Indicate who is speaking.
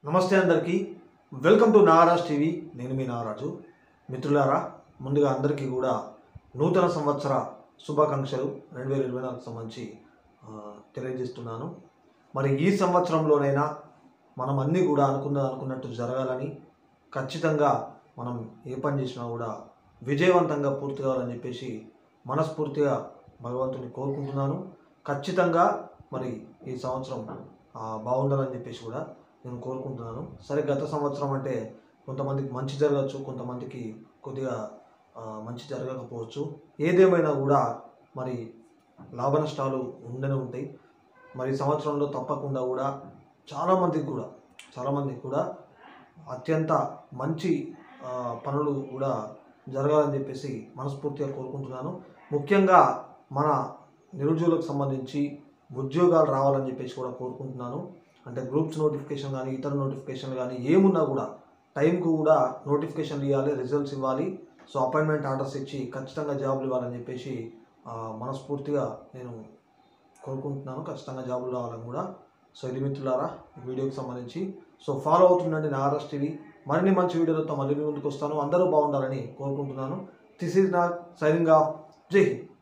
Speaker 1: నమస్తే అందరికీ welcome to Nagaraj TV. నేను మీ నాగరాజు. మిత్రులారా, ముందుగా అందరికీ కూడా నూతన సంవత్సర శుభాకాంక్షలు 2024కు సంబంధించి తెలియజేస్తున్నాను. మరి ఈ సంవత్సరంలోనైనా మనం అన్నీ కూడా అనుకున్నట్టు జరగాలని, ఖచ్చితంగా మనం ఏ పని చేసినా కూడా విజయవంతంగా పూర్తి కావాలని చెప్పేసి మనస్ఫూర్తిగా భగవంతుని కోరుకుంటున్నాను. ఖచ్చితంగా మరి ఈ సంవత్సరం బాగుండాలని చెప్పేసి కూడా నేను కోరుకుంటున్నాను. సరే, గత సంవత్సరం అంటే కొంతమందికి మంచి జరగచ్చు, కొంతమందికి కొద్దిగా మంచి జరగకపోవచ్చు. ఏదేమైనా కూడా మరి లాభ నష్టాలు ఉండనే ఉంటాయి. మరి సంవత్సరంలో తప్పకుండా కూడా చాలామందికి కూడా అత్యంత మంచి పనులు కూడా జరగాలని చెప్పేసి మనస్ఫూర్తిగా కోరుకుంటున్నాను. ముఖ్యంగా మన నిరుద్యోగులకు సంబంధించి ఉద్యోగాలు రావాలని చెప్పేసి కూడా కోరుకుంటున్నాను. అంటే గ్రూప్స్ నోటిఫికేషన్ కానీ, ఇతర నోటిఫికేషన్లు కానీ ఏమున్నా కూడా టైంకు కూడా నోటిఫికేషన్లు ఇవ్వాలి, రిజల్ట్స్ ఇవ్వాలి. సో అపాయింట్మెంట్ ఆర్డర్స్ ఇచ్చి ఖచ్చితంగా జాబులు ఇవ్వాలని చెప్పేసి మనస్ఫూర్తిగా నేను కోరుకుంటున్నాను. ఖచ్చితంగా జాబులు రావాలని కూడా. సో ఇది మిత్రులారా వీడియోకి సంబంధించి. సో ఫాలో అవుతుండండి నాగరాజ్ టీవీ. మరిన్ని మంచి వీడియోలతో మళ్ళీ ముందుకు వస్తాను. అందరూ బాగుండాలని కోరుకుంటున్నాను. This is not signing off. Jai Hind.